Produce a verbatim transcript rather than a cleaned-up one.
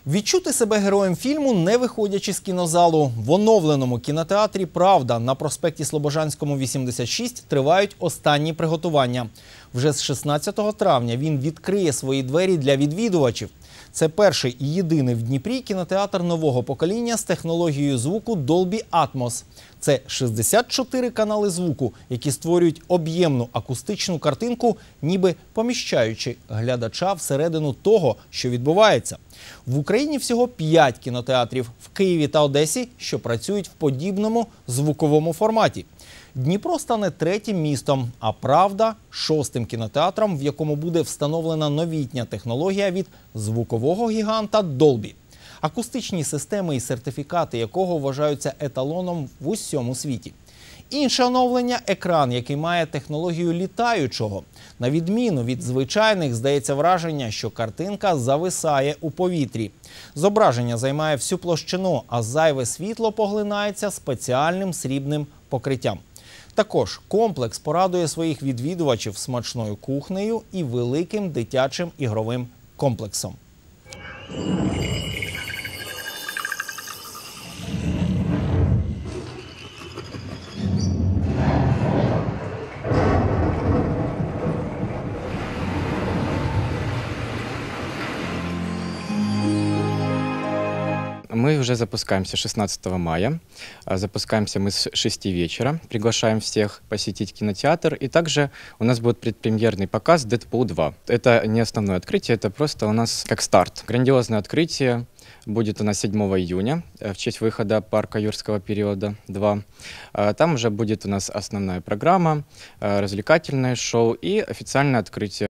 Відчути себе героєм фільму, не виходячи з кінозалу. В оновленому кінотеатрі «Правда» на проспекті Слобожанському, вісімдесят шість тривають останні приготування. Вже з шістнадцятого травня він відкриє свої двері для відвідувачів. Це перший і єдиний в Дніпрі кінотеатр нового покоління з технологією звуку Dolby Atmos. Це шістдесят чотири канали звуку, які створюють об'ємну акустичну картинку, ніби поміщаючи глядача всередину того, що відбувається. В Україні всього п'ять кінотеатрів – в Києві та Одесі, що працюють в подібному звуковому форматі. Дніпро стане третім містом, а «Правда» – шостим кінотеатром, в якому буде встановлена новітня технологія від звукового гіганта Dolby. Акустичні системи і сертифікати якого вважаються еталоном в усьому світі. Інше оновлення – екран, який має технологію літаючого. На відміну від звичайних, здається враження, що картинка зависає у повітрі. Зображення займає всю площину, а зайве світло поглинається спеціальним срібним покриттям. Також комплекс порадує своїх відвідувачів смачною кухнею і великим дитячим ігровим комплексом. Мы уже запускаемся шестнадцатого мая. Запускаемся мы с шести вечера. Приглашаем всех посетить кинотеатр. И также у нас будет предпремьерный показ «Дэдпул два». Это не основное открытие, это просто у нас как старт. Грандиозное открытие будет у нас седьмого июня в честь выхода «Парка юрского периода два». Там уже будет у нас основная программа, развлекательное шоу и официальное открытие.